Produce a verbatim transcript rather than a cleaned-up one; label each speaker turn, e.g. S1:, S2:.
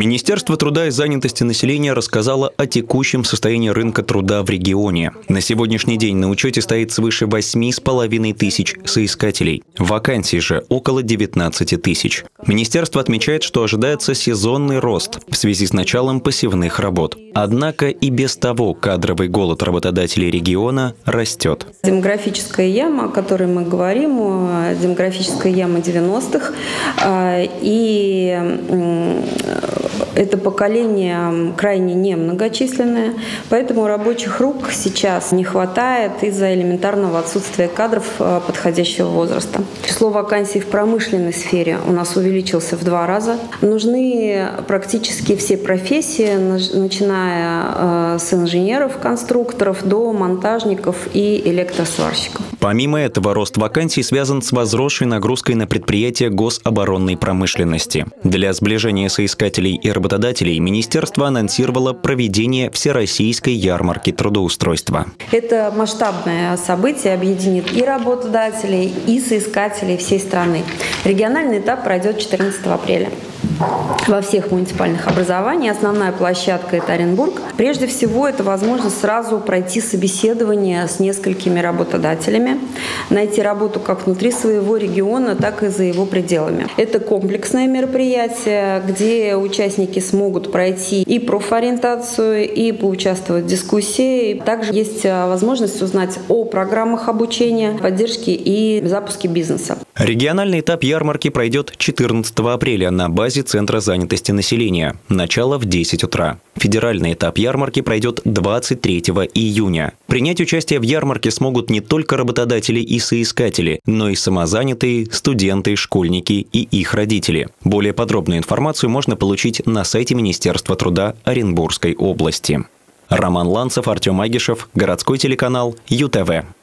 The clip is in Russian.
S1: Министерство труда и занятости населения рассказало о текущем состоянии рынка труда в регионе. На сегодняшний день на учете стоит свыше восьми с половиной тысяч соискателей. Вакансий же около девятнадцати тысяч. Министерство отмечает, что ожидается сезонный рост в связи с началом посевных работ. Однако и без того кадровый голод работодателей региона растет.
S2: Демографическая яма, о которой мы говорим, демографическая яма девяностых, и это поколение крайне немногочисленное, поэтому рабочих рук сейчас не хватает из-за элементарного отсутствия кадров подходящего возраста. Число вакансий в промышленной сфере у нас увеличился в два раза. Нужны практически все профессии, начиная с инженеров, конструкторов до монтажников и электросварщиков.
S1: Помимо этого, рост вакансий связан с возросшей нагрузкой на предприятия гособоронной промышленности. Для сближения соискателей и работодателей министерство анонсировало проведение всероссийской ярмарки трудоустройства.
S2: Это масштабное событие, объединит и работодателей, и соискателей всей страны. Региональный этап пройдет четырнадцатого апреля. Во всех муниципальных образованиях основная площадка – это Оренбург. Прежде всего, это возможность сразу пройти собеседование с несколькими работодателями, найти работу как внутри своего региона, так и за его пределами. Это комплексное мероприятие, где участники смогут пройти и профориентацию, и поучаствовать в дискуссии. Также есть возможность узнать о программах обучения, поддержки и запуске бизнеса.
S1: Региональный этап ярмарки пройдет четырнадцатого апреля на базе Центра занятости населения. Начало в десять утра. Федеральный этап ярмарки пройдет двадцать третьего июня. Принять участие в ярмарке смогут не только работодатели и соискатели, но и самозанятые, студенты, школьники и их родители. Более подробную информацию можно получить на сайте Министерства труда Оренбургской области. Роман Ланцев, Артем Агишев, городской телеканал ю тэ вэ.